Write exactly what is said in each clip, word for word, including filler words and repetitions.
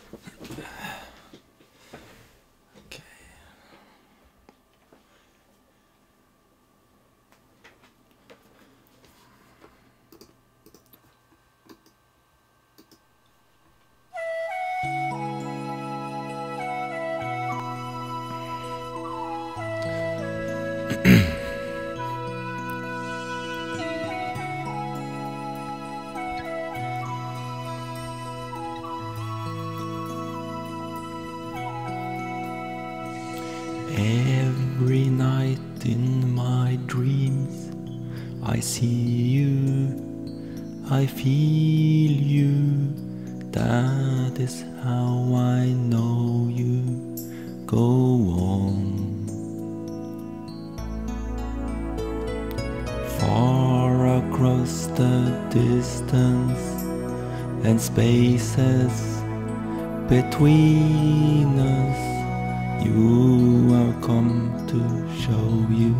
Every night in my dreams I see you, I feel you. That is how I know you. Go on. Far across the distance and spaces between us, you are come to show you.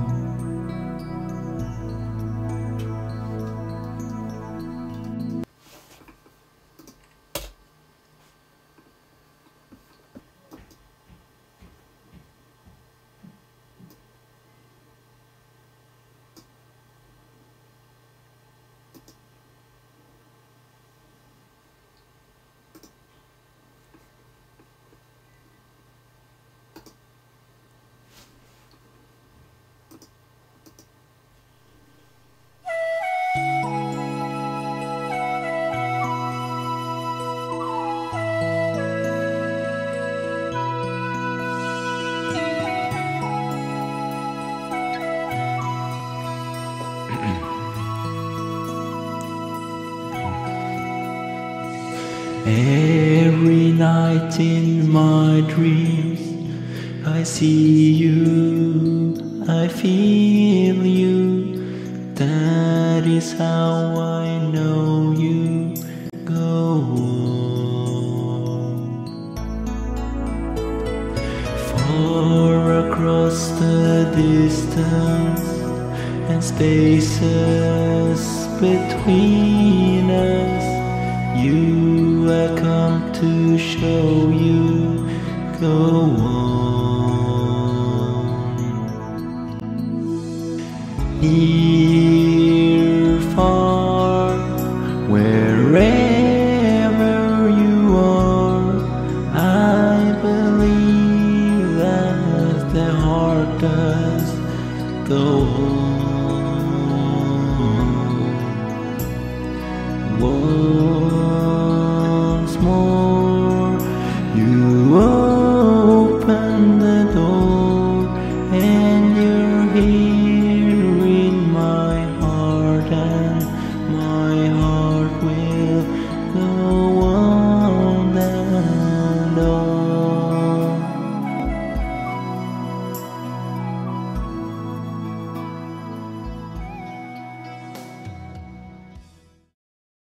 Every night in my dreams I see you, I feel you. That is how I know you. Go on. Far across the distance and spaces between us, you have come to show you. Go on. Near, far, wherever you are, I believe that the heart does go on. Once more you open the door, and you're here in my heart, and my heart will go